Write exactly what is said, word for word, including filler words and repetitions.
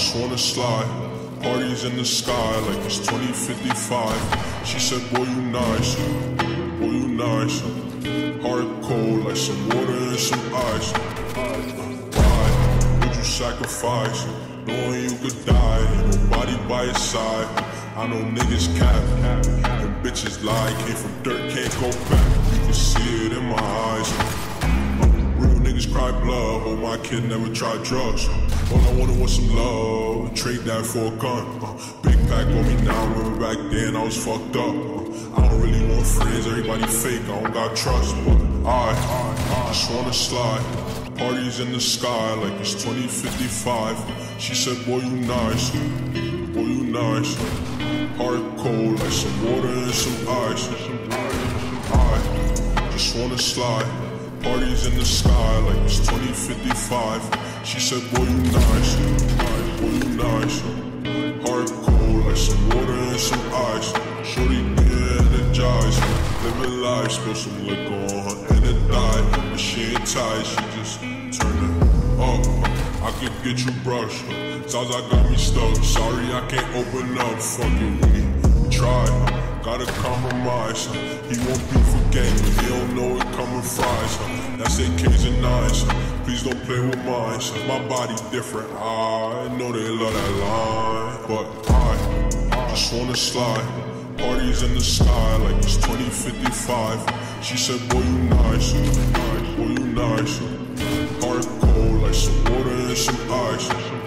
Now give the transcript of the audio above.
just wanna slide. Parties in the sky like it's twenty fifty-five. She said, boy, you nice, boy, you nice. Heart cold like some water and some ice. Why would you sacrifice, knowing you could die? Ain't nobody by your side. I know niggas cap, and bitches lie. Came from dirt, can't go back. You can see it in my eyes. Real niggas cry blood, oh my kid never tried drugs. All I wanted was some love, trade that for a gun. uh, Big pack on me now, remember back then I was fucked up. uh, I don't really want friends, everybody fake, I don't got trust. But I, I just wanna slide. Parties in the sky like it's twenty fifty-five. She said, boy, you nice, boy, you nice. Heart cold like some water and some ice. I just wanna slide. Parties in the sky like it's twenty fifty-five. She said, boy, you nice, boy, you nice. Heart cold like some water and some ice. Shorty get energized, living life. Spill some liquor on her and it died. But she ain't tight, she just turned it up. I could get you brushed. Zaza got me stuck. Sorry, I can't open up. Fuck it, we try. Gotta compromise. He won't be for game, but he don't know it coming fries. That's A Ks and nines. Please don't play with mine. My body different. I know they love that line, but I just wanna slide. Parties in the sky like it's twenty fifty-five. She said, boy, you nice, boy, you nice. Heart cold like some water and some ice.